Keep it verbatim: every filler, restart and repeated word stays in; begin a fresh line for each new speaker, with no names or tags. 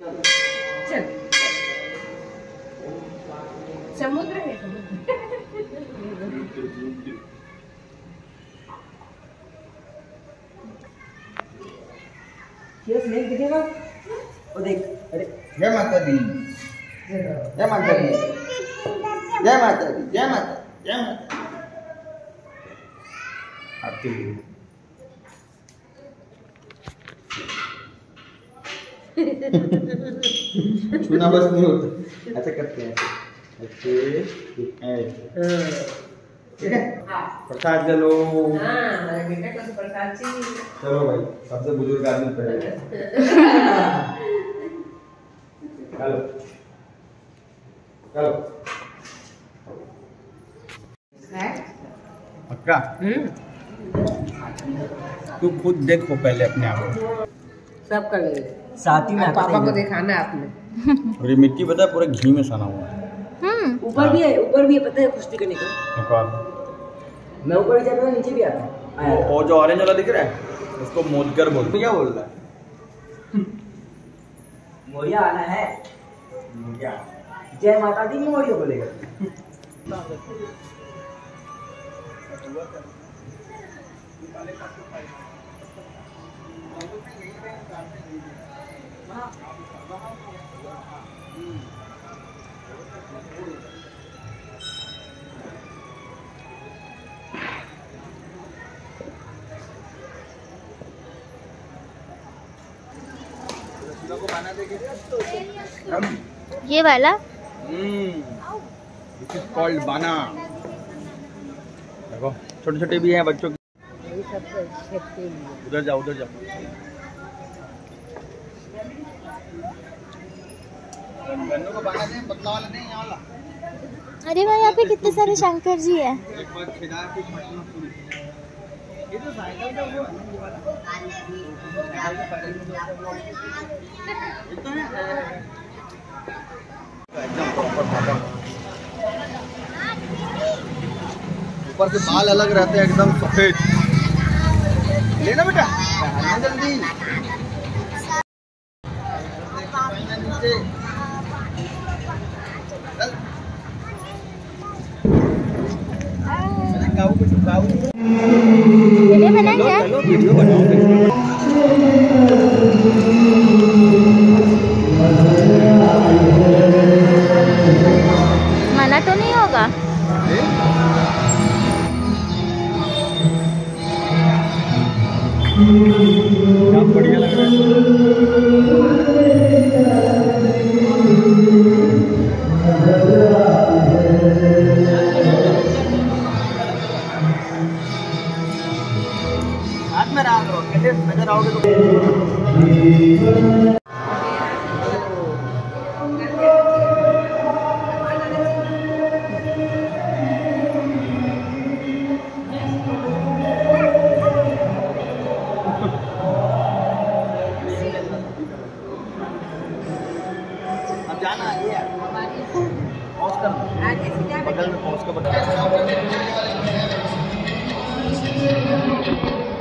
चल समुद्र है समुद्र।
ये स्नेक दिखेगा वो देख। अरे जय माता दी, जय माता दी, जय माता दी, जय माता जय माता आपके लिए। छूना बस नहीं होता, ऐसे करते हैं ऐसे ठीक है। प्रसाद चलो।
हाँ बेटा को तो प्रसाद चाहिए।
चलो भाई सबसे बुजुर्ग आदमी पहले। चलो चलो पक्का। तू खुद देखो पहले अपने आप को।
सब कर ले
साथ ही में
पापा को दिखाना है आपने।
और ये मिट्टी पता है पूरा घी में सना हुआ है।
ऊपर भी है, ऊपर भी है पता है कुश्ती करने का।
एक और
मैं ऊपर ही जाता हूँ नीचे भी आता है।
वो, वो जो ऑरेंज वाला दिख रहा है उसको मोदगर बोलते। क्या बोल रहा है?
मोरिया आना है।
क्या
जय माता दी मोरिया बोलेगा।
ये वाला
दिस इज कॉल्ड बाना। देखो छोटे छोटे भी हैं बच्चों के। उधर जाओ उधर जाओ। गन्नों का बाना दें, पतला वाला नहीं, यहाँ वाला।
अरे भाई यहाँ पे कितने सारे शंकर जी है।
एक बार खिला के पटना पूरी। ये तो साइकिल का वो है वाला। इतना है एकदम प्रॉपर फाटा। ऊपर से बाल अलग रहते हैं एकदम सफेद। लेना बेटा जल्दी।
वीडियो बनाएंगे।
वीडियो बनाओ।
मना तो नहीं होगा।
बढ़िया लग रहा है। हाथ में रहा करो, कैसे नजर आओगे तो। अब जाना आगे है। पॉज कर बगल में पॉज का बटन।